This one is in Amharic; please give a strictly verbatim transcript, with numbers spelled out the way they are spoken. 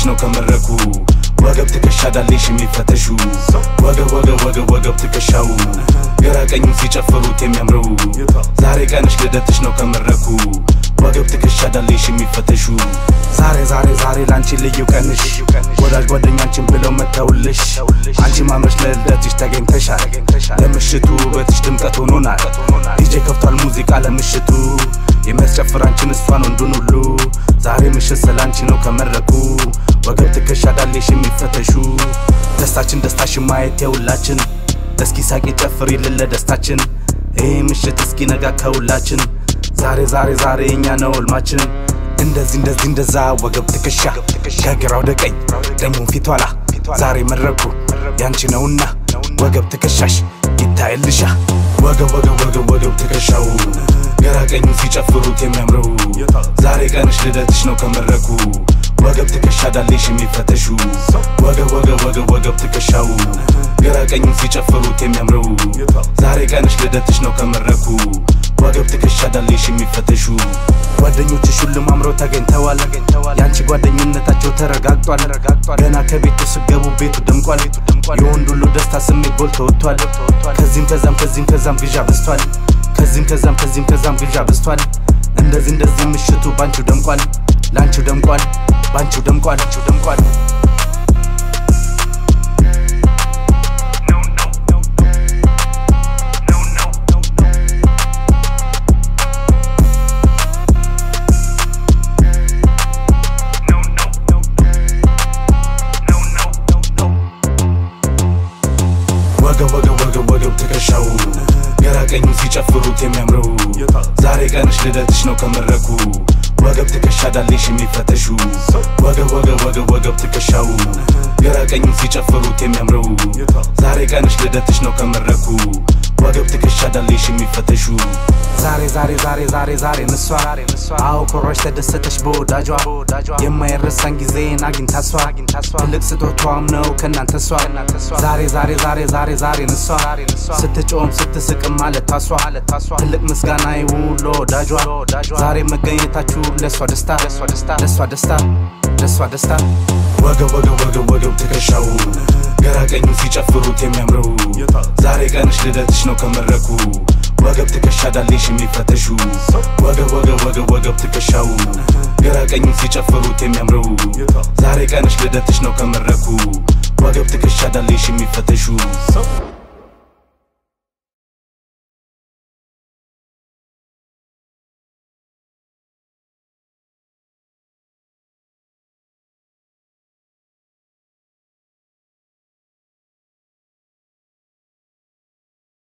ነው ከመረኩ ወገብ ትከሻዳለሽ የሚፈተሹ ወገብ ወገብ ወገብ ወገብ ትከሻው ገራቀኝ ሲጨፍሩት የሚያምረው ዛሬ ቀንሽ ልደትሽ ነው ከመረኩ ወገብ ትከሻዳለሽ የሚፈተሹ ዛሬ ዛሬ ዛሬ ላንቺ ልዩ ቀንሽ ወዳጅ ጓደኛችን ብለው መተውልሽ አንቺ ማምረሽ ለልደትሽ ተገኝተሻል ለምሽቱ ውበትሽ ድምቀት ሆኖናል ዲጄ ከፍቷል ሙዚቃ ለምሽቱ የሚያስጨፍር አንቺን እሷን ወንዱን ሁሉ ዛሬ ምሽት ስላንቺ ነው ከመረኩ ወገብ ትከሻዳለሽ የሚፈተሹ ደስታችን ደስታሽን ማየት የሁላችን እስኪ ሳቂ ጨፍሪ ለደስታችን ይሄ ምሽት እስኪ ነጋ ከሁላችን ዛሬ ዛሬ ዛሬ እኛ ነው ህልማችን እንደዚህ እንደዚህ እንደዛ ወገብ ትከሻ ከግራው ወደ ቀኝ ደግሞ ፊት ኋላ ዛሬ መረኩ ያንቺ ነውና ወገብ ትከሻሽ ይታይልሻ ወገብ ወገብ ወገብ ወገብ ትከሻው ገራቀኝ ሲጨፍሩት የሚያምረው ዛሬ ቀንሽ ልደትሽ ነው ከመረኩ ወገብ ትከሻዳለሽ የሚፈተሹ ወገብ ወገብ ወገብ ወገብ ትከሻው ገራቀኝ ሲጨፍሩት የሚያምረው ዛሬ ቀንሽ ልደትሽ ነው ከመረኩ ወገብ ትከሻዳለሽ የሚፈተሹ ጓደኞችሽ ሁሉም አምረው ተገኝተዋል ያንቺ ጓደኝነታቸው ተረጋግጧል ገና ከቤቱ ስገቡ ቤቱ ደምቋል የወንድ ሁሉ ደስታ ስሜት ጎልቶ ወጥቷል ከዚህም ከዛም ከዚህም ከዛም ግዣ በዝቷል ከዚህም ከዛም ከዚህም ከዛም ግዣ በዝቷል እንደዚህ እንደዚህ ምሽቱ ባንቺ ደምቋል ላንቺ ደምቋል ባንቺ ደምቋል ባንቺ ደምቋል ወገብ ወገብ ወገብ ወገብ ትከሻው ገራቀኝ ሲጨፍሩት የሚያምረው ዛሬ ቀንሽ ልደትሽ ነው ከመረኩ ወገብ ትከሻዳለሽ የሚፈተሹ ወገብ ወገብ ወገብ ወገብ ትከሻው ገራቀኝ ሲጨፍሩት የሚያምረው ዛሬ ቀንሽ ልደትሽ ነው ከመረኩ ወገብ ትከሻዳለሽ የሚፈተሹ ዛሬ ዛሬ ዛሬ ዛሬ ዛሬ ንሷ አው ኮራሽ ተደሰተሽ በወዳጇ የማይረሳን ጊዜን አግኝታሷ ትልቅ ስጦታዋም ነው ከናንተሷ ዛሬ ዛሬ ዛሬ ዛሬ ዛሬ ንሷ ስትጮም ስትስቅም ማለታሷ ትልቅ ምስጋና ይሁን ለወዳጇ ዛሬ መገኘታችሁ ለሷ ደስታ ለሷ ደስታ ለሷ ደስታ ወገብ ወገብ ወገብ ወገብ ትከሻው ገራቀኝ ሲጨፍሩት የሚያምረው ዛሬ ቀንሽ ልደትሽ ነው ከመረኩ ወገብ ትከሻዳለሽ የሚፈተሹ ወገብ ወገብ ወገብ ወገብ ትከሻው ገራቀኝ ሲጨፍሩት የሚያምረው ዛሬ ቀንሽ ልደትሽ ነው ከመረኩ ወገብ ትከሻዳለሽ የሚፈተሹ